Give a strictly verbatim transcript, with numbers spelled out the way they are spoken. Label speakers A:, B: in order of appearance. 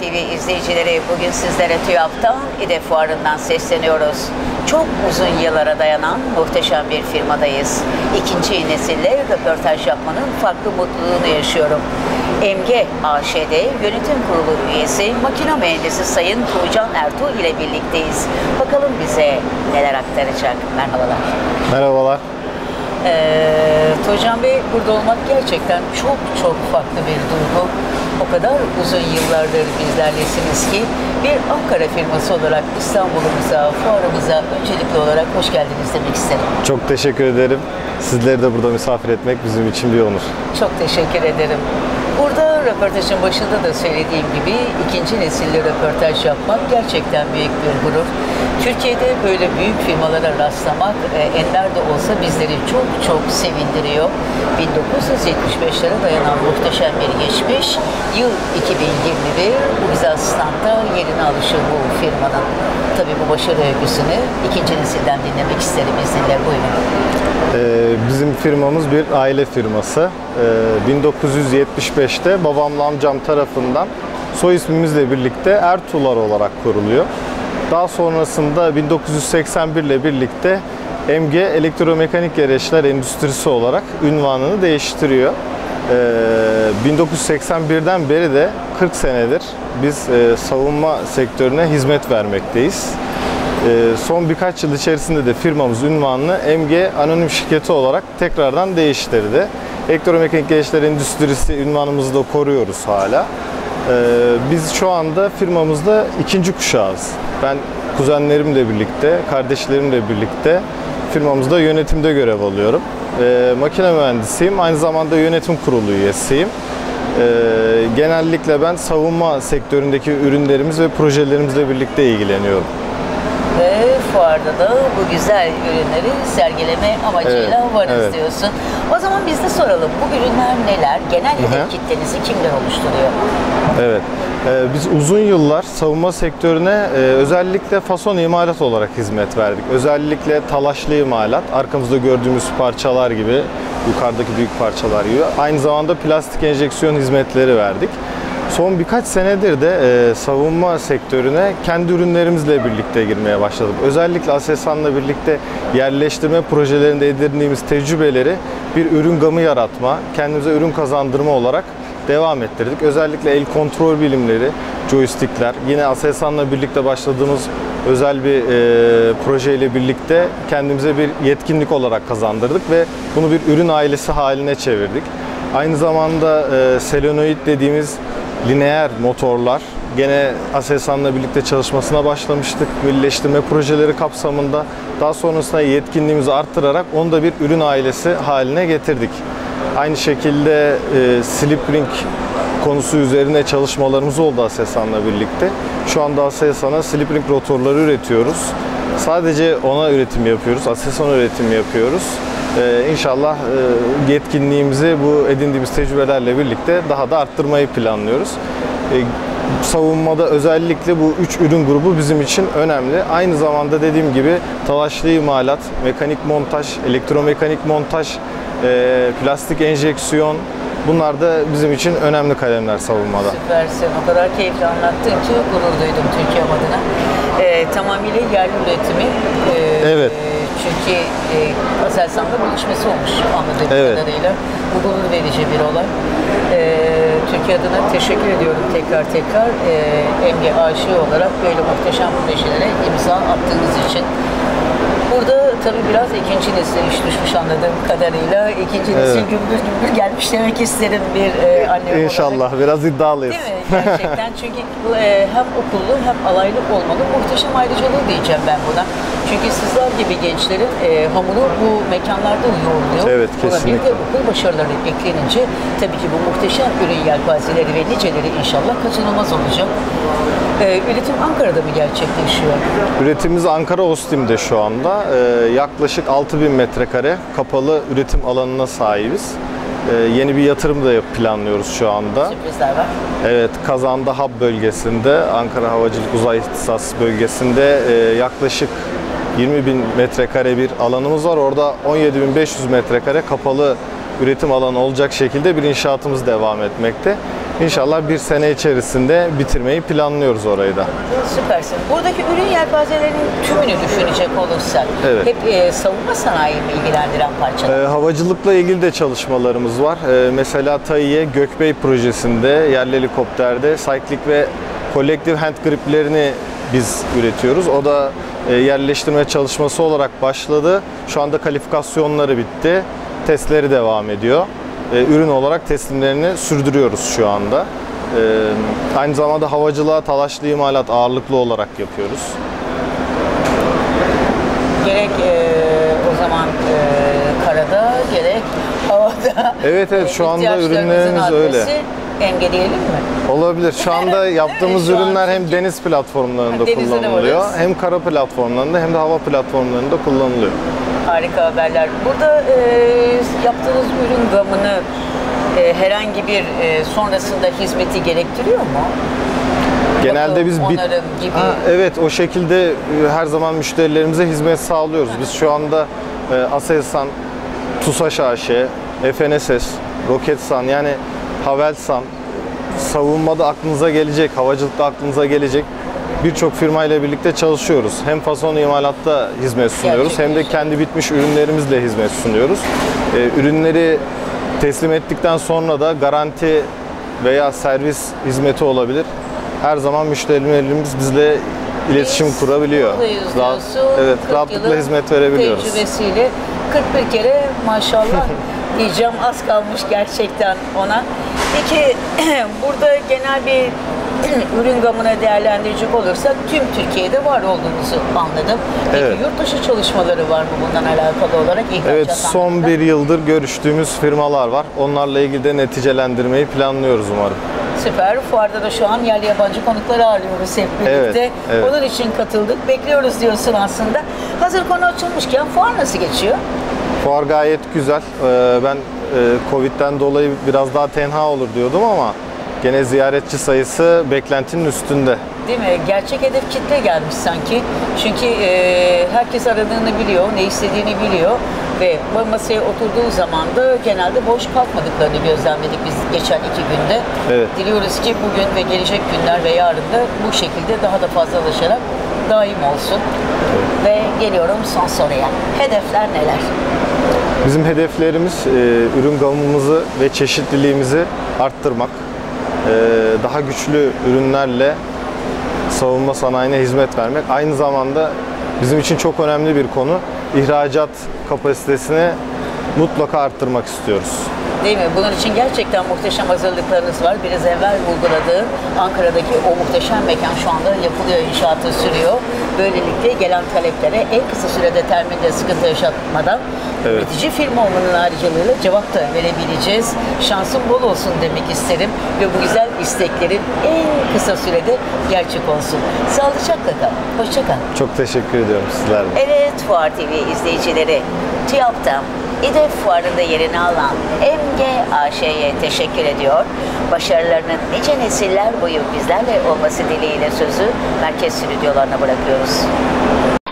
A: T V izleyicileri, bugün sizlere TÜYAP'tan İDE Fuarı'ndan sesleniyoruz. Çok uzun yıllara dayanan muhteşem bir firmadayız. İkinci nesille röportaj yapmanın farklı mutluluğunu yaşıyorum. M G A Ş'de yönetim kurulu üyesi, makine mühendisi Sayın Tuğcan Ertuğ ile birlikteyiz. Bakalım bize neler aktaracak. Merhabalar.
B: Merhabalar.
A: Ee, Tuğcan Bey, burada olmak gerçekten çok çok farklı bir duygu. O kadar uzun yıllardır bizlerlesiniz ki bir Ankara firması olarak İstanbul'umuza, fuarımıza öncelikli olarak hoş geldiniz demek isterim.
B: Çok teşekkür ederim. Sizleri de burada misafir etmek bizim için bir onur.
A: Çok teşekkür ederim. Burada röportajın başında da söylediğim gibi ikinci nesilli röportaj yapmak gerçekten büyük bir gurur. Türkiye'de böyle büyük firmalara rastlamak e, ender de olsa bizleri çok çok sevindiriyor. bin dokuz yüz yetmiş beşlere dayanan muhteşem bir geçmiş. Yıl iki bin yirmi bir, bu Bizans'ta yerini alışı bu firmanın. Tabii bu başarı öyküsünü ikinci nesilden dinlemek isterim izninle. Buyurun.
B: Ee, bizim firmamız bir aile firması. Ee, bin dokuz yüz yetmiş beşte babamla amcam tarafından soy ismimizle birlikte Ertuğlar olarak kuruluyor. Daha sonrasında bin dokuz yüz seksen bir ile birlikte M G Elektromekanik Gereçler Endüstrisi olarak ünvanını değiştiriyor. Ee, bin dokuz yüz seksen birden beri de kırk senedir biz e, savunma sektörüne hizmet vermekteyiz. Ee, son birkaç yıl içerisinde de firmamız ünvanını M G Anonim Şirketi olarak tekrardan değiştirdi. Elektromekanik Gereçler Endüstrisi ünvanımızı da koruyoruz hala. Ee, biz şu anda firmamızda ikinci kuşağız. Ben kuzenlerimle birlikte, kardeşlerimle birlikte firmamızda yönetimde görev alıyorum. Ee, makine mühendisiyim, aynı zamanda yönetim kurulu üyesiyim. Ee, genellikle ben savunma sektöründeki ürünlerimiz ve projelerimizle birlikte ilgileniyorum.
A: Ve fuarda da bu güzel ürünleri sergileme amacıyla
B: evet,
A: varız
B: evet.
A: diyorsun. O zaman biz de soralım, bu ürünler neler? Genel hedef kitlenizi kimler oluşturuyor?
B: Evet, ee, biz uzun yıllar savunma sektörüne e, özellikle fason imalat olarak hizmet verdik. Özellikle talaşlı imalat, arkamızda gördüğümüz parçalar gibi, yukarıdaki büyük parçalar gibi. Aynı zamanda plastik enjeksiyon hizmetleri verdik. Son birkaç senedir de e, savunma sektörüne kendi ürünlerimizle birlikte girmeye başladık. Özellikle Aselsan'la birlikte yerleştirme projelerinde edindiğimiz tecrübeleri bir ürün gamı yaratma, kendimize ürün kazandırma olarak devam ettirdik. Özellikle el kontrol bilimleri, joystickler, yine Aselsan'la birlikte başladığımız özel bir e, projeyle birlikte kendimize bir yetkinlik olarak kazandırdık ve bunu bir ürün ailesi haline çevirdik. Aynı zamanda e, selenoid dediğimiz lineer motorlar, gene Aselsan'la birlikte çalışmasına başlamıştık. Birleştirme projeleri kapsamında daha sonrasında yetkinliğimizi arttırarak onu da bir ürün ailesi haline getirdik. Aynı şekilde e, slip ring konusu üzerine çalışmalarımız oldu Aselsan'la birlikte. Şu anda Aselsan'a slip ring rotorları üretiyoruz. Sadece ona üretim yapıyoruz, Aselsan'a üretim yapıyoruz. Ee, İnşallah e, yetkinliğimizi bu edindiğimiz tecrübelerle birlikte daha da arttırmayı planlıyoruz. E, savunmada özellikle bu üç ürün grubu bizim için önemli. Aynı zamanda dediğim gibi talaşlı imalat, mekanik montaj, elektromekanik montaj, e, plastik enjeksiyon, bunlar da bizim için önemli kalemler savunmada.
A: Süpersin. O kadar keyifli anlattın ki gurur duydum Türkiye'm adına. E, tamamıyla yerli üretimi. E,
B: evet.
A: Çünkü e, Aselsan'da buluşması olmuş anladığım
B: evet.
A: kadarıyla. Bu gurur verici bir olay. E, Türkiye adına teşekkür ediyorum tekrar tekrar. E, M G A Ş olarak böyle muhteşem projelere imza attığınız için. Burada tabii biraz ikinci nesil iş düşmüş anladığım kadarıyla. İkinci nesil evet. gümbür gümbür gelmiş demek isterim bir e, anne olarak.
B: İnşallah, biraz iddialıyız.
A: Değil mi? Gerçekten çünkü bu e, hem okullu hem alaylı olmalı. Muhteşem ayrıcalığı diyeceğim ben buna. Çünkü sizler gibi gençlerin e, hamuru bu mekanlarda yoğruluyor.
B: Evet, kesinlikle.
A: Ona bir de okul başarıları eklenince tabii ki bu muhteşem ürün yelpazeleri ve niceleri inşallah kaçınılmaz olacak. Ee, üretim Ankara'da mı gerçekleşiyor?
B: Üretimimiz Ankara Ostim'de şu anda. Ee, yaklaşık altı bin metrekare kapalı üretim alanına sahibiz. Ee, yeni bir yatırım da planlıyoruz şu anda.
A: Sürprizler var.
B: Evet, Kazan'da Hub bölgesinde, Ankara Havacılık Uzay İhtisas bölgesinde e, yaklaşık yirmi bin metrekare bir alanımız var. Orada on yedi bin beş yüz metrekare kapalı üretim alanı olacak şekilde bir inşaatımız devam etmekte. İnşallah bir sene içerisinde bitirmeyi planlıyoruz orayı da.
A: Süpersin. Buradaki ürün yelpazelerinin tümünü düşünecek olursak,
B: Evet.
A: hep e, savunma sanayi mi ilgilendiren parçalar?
B: Ee, havacılıkla ilgili de çalışmalarımız var. Ee, mesela TAİ'ye Gökbey projesinde yerli helikopterde cyclic ve collective hand griplerini biz üretiyoruz. O da e, yerleştirme çalışması olarak başladı. Şu anda kalifikasyonları bitti. Testleri devam ediyor. E, ürün olarak teslimlerini sürdürüyoruz şu anda. E, aynı zamanda havacılığa talaşlı imalat ağırlıklı olarak yapıyoruz.
A: Gerek e, o zaman e, karada, gerek havada.
B: Evet evet şu anda
A: ihtiyaçlarınızın
B: ürünlerimiz öyle.
A: adresi engelleyelim mi?
B: Olabilir. Şu anda yaptığımız
A: Şu an
B: ürünler hem
A: çünkü-
B: deniz platformlarında
A: Denizde de
B: kullanılıyor,
A: varız.
B: hem kara platformlarında hem de hava platformlarında kullanılıyor.
A: Harika haberler. Burada e, yaptığınız ürün gamını e, herhangi bir e, sonrasında hizmeti gerektiriyor mu?
B: Genelde
A: Bakım,
B: biz bit
A: onarım gibi.
B: Ha, evet o şekilde e, her zaman müşterilerimize hizmet sağlıyoruz. Biz şu anda e, Aselsan, TUSAŞ A Ş, F N S S, Roketsan yani Havelsan, savunmada aklınıza gelecek, havacılıkta aklınıza gelecek birçok firma ile birlikte çalışıyoruz. Hem fason imalatta hizmet sunuyoruz hem de kendi bitmiş ürünlerimizle hizmet sunuyoruz. Ee, ürünleri teslim ettikten sonra da garanti veya servis hizmeti olabilir. Her zaman müşterilerimiz bizle iletişim
A: Biz
B: kurabiliyor.
A: buradayız
B: Rahat,
A: diyorsun.
B: evet,
A: kırk
B: rahatlıkla
A: yılın
B: hizmet verebiliyoruz.
A: Tecrübesiyle kırk bir kere maşallah diyeceğim, az kalmış gerçekten ona. Peki burada genel bir ürün gamına değerlendirecek olursak tüm Türkiye'de var olduğunuzu anladım. Peki
B: Evet.
A: yurt dışı çalışmaları var mı bundan alakalı olarak? İhracat
B: Evet, son
A: anlamında?
B: bir yıldır görüştüğümüz firmalar var. Onlarla ilgili de neticelendirmeyi planlıyoruz umarım.
A: Süper. Fuarda da şu an yerli yabancı konukları ağırlıyoruz hep birlikte.
B: Evet, evet.
A: Onun için katıldık. Bekliyoruz diyorsun aslında. Hazır konu açılmışken fuar nasıl geçiyor?
B: Fuar gayet güzel. Ee, Ben e, Covid'den dolayı biraz daha tenha olur diyordum ama gene ziyaretçi sayısı beklentinin üstünde.
A: Değil mi? Gerçek hedef kitle gelmiş sanki. Çünkü e, herkes aradığını biliyor, ne istediğini biliyor ve bu masaya oturduğu zaman da genelde boş kalkmadıklarını gözlemledik biz geçen iki günde.
B: Evet.
A: Diliyoruz ki bugün ve gelecek günler ve yarın da bu şekilde daha da fazlalaşarak daim olsun. Ve geliyorum son soruya. Hedefler neler?
B: Bizim hedeflerimiz e, ürün gamımızı ve çeşitliliğimizi arttırmak. E, Daha güçlü ürünlerle savunma sanayine hizmet vermek. Aynı zamanda bizim için çok önemli bir konu. İhracat kapasitesini mutlaka arttırmak istiyoruz.
A: Değil mi? Bunun için gerçekten muhteşem hazırlıklarınız var. Biraz evvel vurguladığım Ankara'daki o muhteşem mekan şu anda yapılıyor, inşaatı sürüyor. Böylelikle gelen taleplere en kısa sürede terminde sıkıntı yaşatmadan
B: Evet.
A: üretici firma olmanın haricalığıyla cevap da verebileceğiz. Şansın bol olsun demek isterim ve bu güzel isteklerin en kısa sürede gerçek olsun. Sağlıcakla kal. Hoşça kal.
B: Çok teşekkür ediyorum sizlerle.
A: Evet, Fuar T V izleyicileri, TÜYAP'ta İDEF Fuarı'nda yerini alan M G A Ş'ye teşekkür ediyor. Başarılarının nice nesiller boyu bizlerle olması dileğiyle sözü merkez stüdyolarına bırakıyoruz.